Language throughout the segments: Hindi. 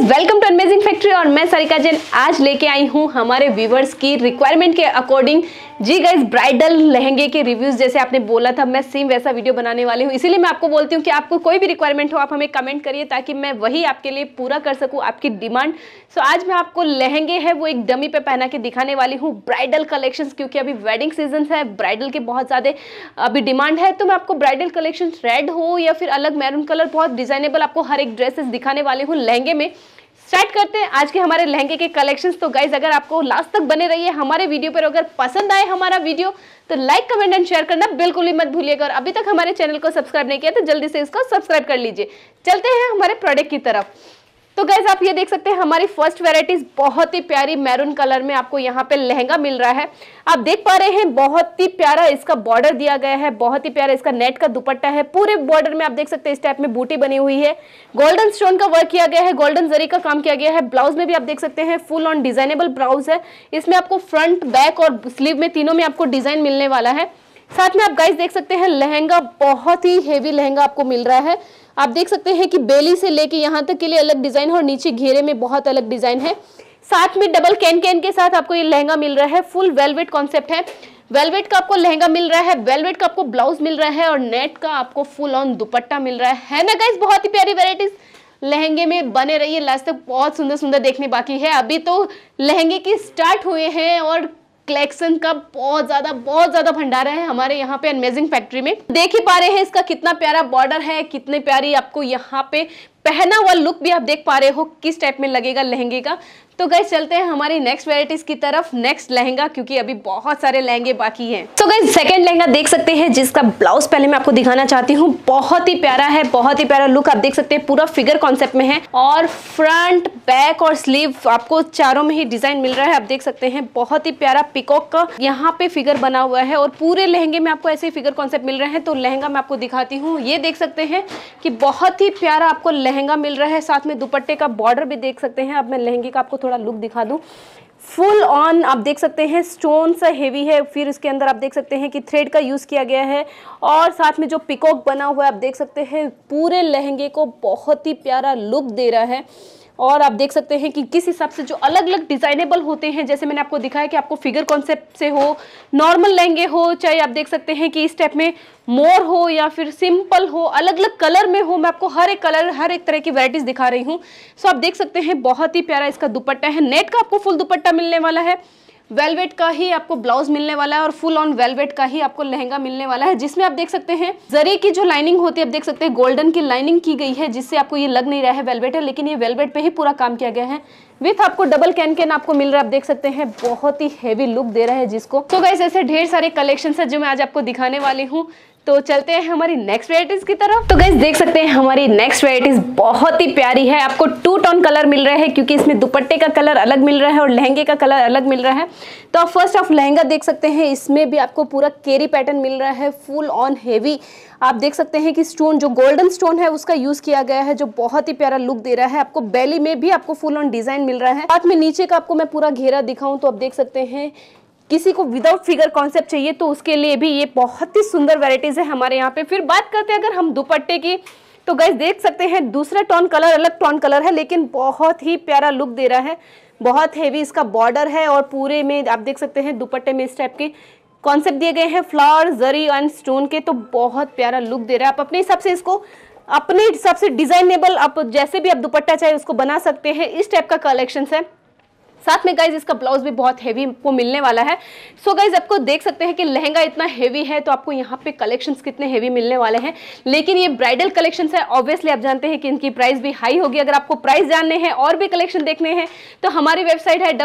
वेलकम टू अमेजिंग फैक्ट्री और मैं सारिका जैन आज लेके आई हूँ हमारे व्यूवर्स की रिक्वायरमेंट के अकॉर्डिंग जी गाइस ब्राइडल लहंगे के रिव्यूज जैसे आपने बोला था मैं सेम वैसा वीडियो बनाने वाली हूँ। इसीलिए मैं आपको बोलती हूँ कि आपको कोई भी रिक्वायरमेंट हो आप हमें कमेंट करिए ताकि मैं वही आपके लिए पूरा कर सकूँ आपकी डिमांड। सो आज मैं आपको लहंगे है वो एक डमी पे पहना के दिखाने वाली हूँ ब्राइडल कलेक्शंस, क्योंकि अभी वेडिंग सीजन है, ब्राइडल के बहुत ज़्यादा अभी डिमांड है। तो मैं आपको ब्राइडल कलेक्शन रेड हो या फिर अलग मैरून कलर बहुत डिजाइनेबल आपको हर एक ड्रेसेस दिखाने वाली हूँ लहंगे में। स्टार्ट करते हैं आज के हमारे लहंगे के कलेक्शंस। तो गाइज अगर आपको लास्ट तक बने रहिए हमारे वीडियो पर, अगर पसंद आए हमारा वीडियो तो लाइक कमेंट एंड शेयर करना बिल्कुल भी मत भूलिएगा। और अभी तक हमारे चैनल को सब्सक्राइब नहीं किया तो जल्दी से इसको सब्सक्राइब कर लीजिए। चलते हैं हमारे प्रोडक्ट की तरफ। तो गाइज आप ये देख सकते हैं हमारी फर्स्ट वेराइटीज बहुत ही प्यारी मैरून कलर में आपको यहाँ पे लहंगा मिल रहा है। आप देख पा रहे हैं बहुत ही प्यारा इसका बॉर्डर दिया गया है, बहुत ही प्यारा इसका नेट का दुपट्टा है। पूरे बॉर्डर में आप देख सकते हैं इस टाइप में बूटी बनी हुई है, गोल्डन स्टोन का वर्क किया गया है, गोल्डन जरी का काम किया गया है। ब्लाउज में भी आप देख सकते हैं फुल ऑन डिजाइनेबल ब्लाउज है। इसमें आपको फ्रंट बैक और स्लीव में तीनों में आपको डिजाइन मिलने वाला है। साथ में आप गाइस देख सकते हैं लहंगा बहुत ही हेवी लहंगा आपको मिल रहा है। आप देख सकते हैं कि बेली से लेके यहाँ तक के लिए अलग डिजाइन है और नीचे घेरे में बहुत अलग डिजाइन है। साथ में डबल कैन कैन के साथ आपको ये लहंगा मिल रहा है। फुल वेलवेट कॉन्सेप्ट है, वेलवेट का आपको लहंगा मिल रहा है, वेलवेट का आपको ब्लाउज मिल रहा है और नेट का आपको फुल ऑन दुपट्टा मिल रहा है ना गाइस। बहुत ही प्यारी वेराइटीज लहंगे में बने रहिए, लास्ट तक बहुत सुंदर सुंदर देखने बाकी है। अभी तो लहंगे की स्टार्ट हुए हैं और कलेक्शन का बहुत ज्यादा भंडारा है हमारे यहाँ पे अमेजिंग फैक्ट्री में। देख ही पा रहे हैं इसका कितना प्यारा बॉर्डर है, कितने प्यारी आपको यहाँ पे पहना हुआ लुक भी आप देख पा रहे हो किस टाइप में लगेगा लहंगे का। तो गाइस चलते हैं हमारी नेक्स्ट वेराइटीज की तरफ, नेक्स्ट लहंगा, क्योंकि अभी बहुत सारे लहंगे बाकी हैं। तो गाइस सेकंड लहंगा देख सकते हैं जिसका ब्लाउज पहले मैं आपको दिखाना चाहती हूँ। बहुत ही प्यारा है, बहुत ही प्यारा लुक आप देख सकते हैं, पूरा फिगर कॉन्सेप्ट में है और फ्रंट बैक और स्लीव आपको चारों में ही डिजाइन मिल रहा है। आप देख सकते हैं बहुत ही प्यारा पिकॉक का यहाँ पे फिगर बना हुआ है और पूरे लहंगे में आपको ऐसे फिगर कॉन्सेप्ट मिल रहे हैं। तो लहंगा मैं आपको दिखाती हूँ। ये देख सकते हैं कि बहुत ही प्यारा आपको लहंगा मिल रहा है, साथ में दुपट्टे का बॉर्डर भी देख सकते हैं। अब मैं लहंगे का आपको थोड़ा लुक दिखा दूं। फुल ऑन आप देख सकते हैं स्टोन सा हेवी है, फिर इसके अंदर आप देख सकते हैं कि थ्रेड का यूज किया गया है और साथ में जो पिकॉक बना हुआ है आप देख सकते हैं पूरे लहंगे को बहुत ही प्यारा लुक दे रहा है। और आप देख सकते हैं कि किस हिसाब से जो अलग अलग डिजाइनेबल होते हैं, जैसे मैंने आपको दिखाया कि आपको फिगर कॉन्सेप्ट से हो, नॉर्मल लहंगे हो, चाहे आप देख सकते हैं कि इस टाइप में मोर हो या फिर सिंपल हो, अलग अलग कलर में हो। मैं आपको हर एक कलर हर एक तरह की वैरायटीज दिखा रही हूँ। सो आप देख सकते हैं बहुत ही प्यारा इसका दुपट्टा है, नेट का आपको फुल दुपट्टा मिलने वाला है, वेलवेट का ही आपको ब्लाउज मिलने वाला है और फुल ऑन वेलवेट का ही आपको लहंगा मिलने वाला है, जिसमें आप देख सकते हैं जरी की जो लाइनिंग होती है आप देख सकते हैं गोल्डन की लाइनिंग की गई है, जिससे आपको ये लग नहीं रहा है वेलवेट है, लेकिन ये वेलवेट पे ही पूरा काम किया गया है। विथ आपको डबल कैन कैन आपको मिल रहा है, आप देख सकते हैं बहुत ही हेवी लुक दे रहा है जिसको। तो गाइस ऐसे ढेर सारे कलेक्शन है जो मैं आज आपको दिखाने वाली हूँ। तो चलते हैं हमारी नेक्स्ट वेराइटीज की तरफ। तो गाइस देख सकते हैं हमारी नेक्स्ट वेराइटीज बहुत ही प्यारी है। आपको टू टोन कलर मिल रहा है क्योंकि इसमें दुपट्टे का कलर अलग मिल रहा है और लहंगे का कलर अलग मिल रहा है। तो आप फर्स्ट ऑफ लहंगा देख सकते हैं, इसमें भी आपको पूरा केरी पैटर्न मिल रहा है, फुल ऑन हेवी। आप देख सकते हैं कि स्टोन जो गोल्डन स्टोन है उसका यूज किया गया है, जो बहुत ही प्यारा लुक दे रहा है। आपको बेली में भी आपको फुल ऑन डिजाइन मिल रहा है। साथ में नीचे का आपको मैं पूरा घेरा दिखाऊं तो आप देख सकते हैं किसी को विदाउट फिगर कॉन्सेप्ट चाहिए तो उसके लिए भी ये बहुत ही सुंदर वैरायटीज है हमारे यहाँ पे। फिर बात करते हैं अगर हम दुपट्टे की, तो गाइस देख सकते हैं दूसरा टोन कलर अलग टोन कलर है लेकिन बहुत ही प्यारा लुक दे रहा है। बहुत हेवी इसका बॉर्डर है और पूरे में आप देख सकते हैं दुपट्टे में इस टाइप के कॉन्सेप्ट दिए गए हैं फ्लावर जरी एंड स्टोन के। तो बहुत प्यारा लुक दे रहा है। आप अपने हिसाब से इसको अपने हिसाब से डिजाइनेबल आप जैसे भी आप दुपट्टा चाहे उसको बना सकते हैं। इस टाइप का कलेक्शन है। साथ में गाइज इसका ब्लाउज भी बहुत हेवी आपको मिलने वाला है। सो गाइज आपको देख सकते हैं कि लहंगा इतना हेवी है तो आपको यहाँ पे कलेक्शंस कितने हेवी मिलने वाले हैं। लेकिन ये ब्राइडल कलेक्शंस है, ऑब्वियसली आप जानते हैं कि इनकी प्राइस भी हाई होगी। अगर आपको प्राइस जानने हैं और भी कलेक्शन देखने हैं तो हमारी वेबसाइट है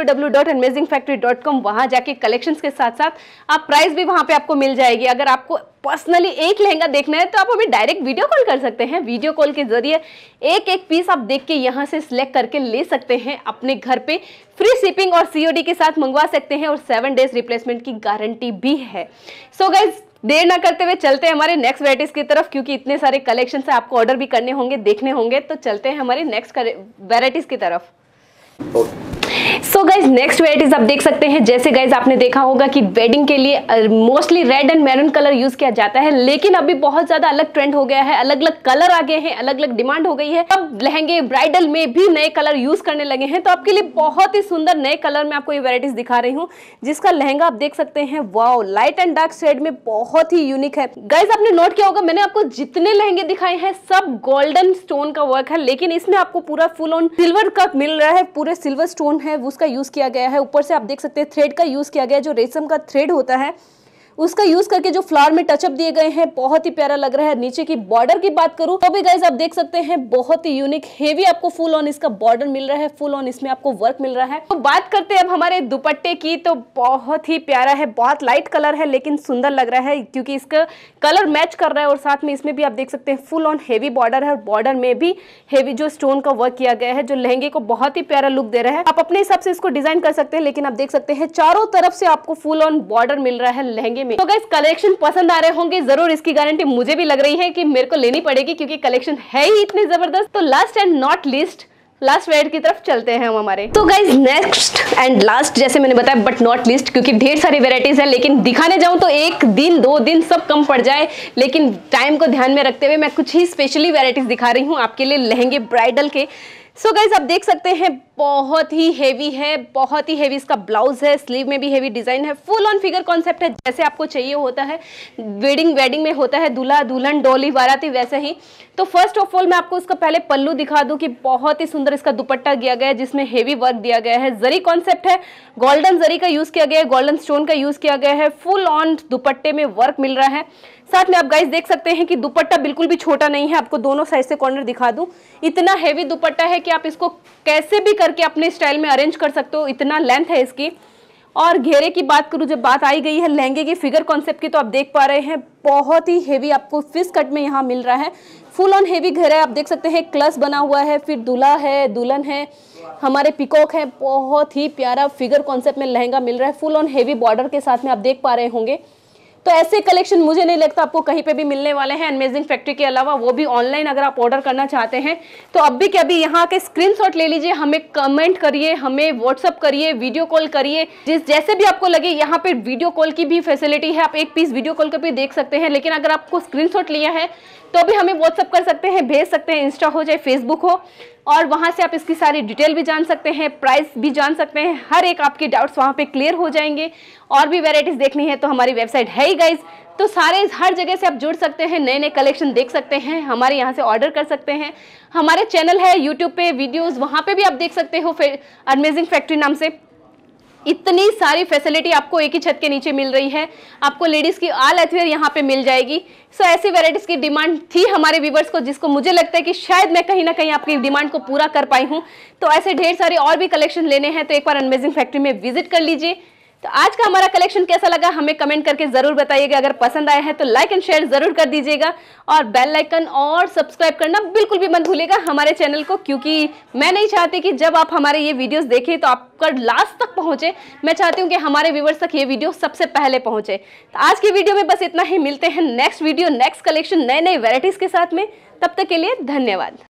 www.amazingfactory.com। वहां जाके कलेक्शंस के साथ साथ आप प्राइस भी वहां पे आपको मिल जाएगी। अगर आपको पर्सनली एक लहंगा देखना है तो आप हमें डायरेक्ट वीडियो कॉल कर सकते हैं। वीडियो कॉल के जरिए एक एक पीस आप देख के यहाँ से सिलेक्ट करके ले सकते हैं अपने घर पे। फ्री शिपिंग और सीओडी के साथ मंगवा सकते हैं और 7 डेज रिप्लेसमेंट की गारंटी भी है। सो गाइज देर ना करते हुए चलते हैं हमारे नेक्स्ट वेराइटीज की तरफ, क्योंकि इतने सारे कलेक्शन है आपको ऑर्डर भी करने होंगे, देखने होंगे। तो चलते हैं हमारे नेक्स्ट वेराइटीज की तरफ। सो गाइज नेक्स्ट वेराइटीज आप देख सकते हैं। जैसे गाइज आपने देखा होगा कि वेडिंग के लिए mostly red and maroon colour use किया जाता है, लेकिन अभी बहुत ज्यादा अलग ट्रेंड हो गया है, अलग अलग कलर आ गए हैं, अलग अलग डिमांड हो गई है। अब लहंगे ब्राइडल में भी नए कलर यूज करने लगे हैं, तो आपके लिए बहुत ही सुंदर नए कलर में आपको ये वेराइटीज दिखा रही हूँ, जिसका लहंगा आप देख सकते हैं। Wow, light and dark shade में बहुत ही यूनिक है। गाइज आपने नोट किया होगा, मैंने आपको जितने लहंगे दिखाए हैं सब गोल्डन स्टोन का वर्क है, लेकिन इसमें आपको पूरा फुल ऑन सिल्वर का मिल रहा है, पूरे सिल्वर स्टोन है उसका यूज किया गया है। ऊपर से आप देख सकते हैं थ्रेड का यूज किया गया है, जो रेशम का थ्रेड होता है उसका यूज करके जो फ्लावर में टचअप दिए गए हैं, बहुत ही प्यारा लग रहा है। नीचे की बॉर्डर की बात करूं तो भी गाइज आप देख सकते हैं बहुत ही यूनिक हेवी आपको फुल ऑन इसका बॉर्डर मिल रहा है, फुल ऑन इसमें आपको वर्क मिल रहा है। तो बात करते हैं अब हमारे दुपट्टे की, तो बहुत ही प्यारा है, बहुत लाइट कलर है लेकिन सुंदर लग रहा है क्योंकि इसका कलर मैच कर रहा है, और साथ में इसमें भी आप देख सकते हैं फुल ऑन हेवी बॉर्डर है, और बॉर्डर में भी हेवी जो स्टोन का वर्क किया गया है, जो लहंगे को बहुत ही प्यारा लुक दे रहा है। आप अपने हिसाब से इसको डिजाइन कर सकते हैं, लेकिन आप देख सकते हैं चारों तरफ से आपको फुल ऑन बॉर्डर मिल रहा है लहंगे में। तो गाइस कलेक्शन पसंद आ रहे होंगे जरूर, इसकी गारंटी मुझे भी लग रही है कि मेरे को लेनी पड़ेगी क्योंकि कलेक्शन है ही इतने जबरदस्त। तो last and not least last variety की तरफ चलते हैं हम हमारे। तो गाइज नेक्स्ट एंड लास्ट, जैसे मैंने बताया बट नॉट लीस्ट, क्योंकि ढेर सारी वेराइटीज है, लेकिन दिखाने जाऊं तो एक दिन 2 दिन सब कम पड़ जाए, लेकिन टाइम को ध्यान में रखते हुए मैं कुछ ही स्पेशली वेराइटीज दिखा रही हूँ आपके लिए लहंगे ब्राइडल के। सो गाइज आप देख सकते हैं बहुत ही हेवी है, बहुत ही हेवी इसका ब्लाउज है, स्लीव में भी हेवी डिजाइन है, फुल ऑन फिगर कॉन्सेप्ट है जैसे आपको चाहिए होता है, वेडिंग में होता है दूल्हा दुल्हन डोली बाराती वैसे ही। तो फर्स्ट ऑफ ऑल मैं आपको इसका पहले पल्लू दिखा दूं कि बहुत ही सुंदर इसका दुपट्टा दिया गया है, जिसमें हेवी वर्क दिया गया है, जरी कॉन्सेप्ट है, गोल्डन जरी का यूज किया गया है, गोल्डन स्टोन का यूज किया गया है, फुल ऑन दुपट्टे में वर्क मिल रहा है। साथ में आप गाइस देख सकते हैं कि दुपट्टा बिल्कुल भी छोटा नहीं है, आपको दोनों साइड से कॉर्नर दिखा दूं, इतना हेवी दुपट्टा है कि आप इसको कैसे भी करके अपने स्टाइल में अरेंज कर सकते हो, इतना लेंथ है इसकी। और घेरे की बात करूं, जब बात आई गई है लहंगे की फिगर कॉन्सेप्ट की, तो आप देख पा रहे हैं बहुत ही हेवी आपको फिश कट में यहाँ मिल रहा है, फुल ऑन हेवी घेरा है। आप देख सकते हैं क्लच बना हुआ है, फिर दूल्हा है दुल्हन है, हमारे पिकॉक है, बहुत ही प्यारा फिगर कॉन्सेप्ट में लहंगा मिल रहा है, फुल ऑन हेवी बॉर्डर के साथ में आप देख पा रहे होंगे। तो ऐसे कलेक्शन मुझे नहीं लगता आपको कहीं पे भी मिलने वाले हैं अमेजिंग फैक्ट्री के अलावा, वो भी ऑनलाइन अगर आप ऑर्डर करना चाहते हैं तो अब भी क्या भी यहाँ के स्क्रीनशॉट ले लीजिए, हमें कमेंट करिए, हमें व्हाट्सअप करिए, वीडियो कॉल करिए, जैसे भी आपको लगे। यहाँ पे वीडियो कॉल की भी फैसिलिटी है, आप एक पीस वीडियो कॉल कर भी देख सकते हैं, लेकिन अगर आपको स्क्रीनशॉट लिया है तो भी हमें व्हाट्सअप कर सकते हैं, भेज सकते हैं, इंस्टा हो चाहे फेसबुक हो, और वहां से आप इसकी सारी डिटेल भी जान सकते हैं, प्राइस भी जान सकते हैं, हर एक आपके डाउट्स वहां पे क्लियर हो जाएंगे। और भी वेराइटीज देखनी है तो हमारी वेबसाइट है ही गाइज, तो सारे हर जगह से आप जुड़ सकते हैं, नए नए कलेक्शन देख सकते हैं, हमारे यहाँ से ऑर्डर कर सकते हैं। हमारे चैनल है यूट्यूब पे वीडियोस, वहां पे भी आप देख सकते हो अमेजिंग फैक्ट्री नाम से। इतनी सारी फैसिलिटी आपको एक ही छत के नीचे मिल रही है, आपको लेडीज की ऑल एथवेयर यहाँ पे मिल जाएगी। सो ऐसी वेराइटीज की डिमांड थी हमारे व्यूवर्स को, जिसको मुझे लगता है कि शायद मैं कहीं ना कहीं आपकी डिमांड को पूरा कर पाई हूँ। तो ऐसे ढेर सारे और भी कलेक्शन लेने हैं तो एक बार अमेजिंग फैक्ट्री में विजिट कर लीजिए। तो आज का हमारा कलेक्शन कैसा लगा हमें कमेंट करके जरूर बताइएगा, अगर पसंद आया है तो लाइक एंड शेयर जरूर कर दीजिएगा, और बेल आइकन और सब्सक्राइब करना बिल्कुल भी मत भूलिएगा हमारे चैनल को, क्योंकि मैं नहीं चाहती कि जब आप हमारे ये वीडियोस देखें तो आपका लास्ट तक पहुंचे, मैं चाहती हूँ कि हमारे व्यूवर्स तक ये वीडियो सबसे पहले पहुंचे। तो आज की वीडियो में बस इतना ही, मिलते हैं नेक्स्ट वीडियो नेक्स्ट कलेक्शन नए नए वेराइटीज के साथ में, तब तक के लिए धन्यवाद।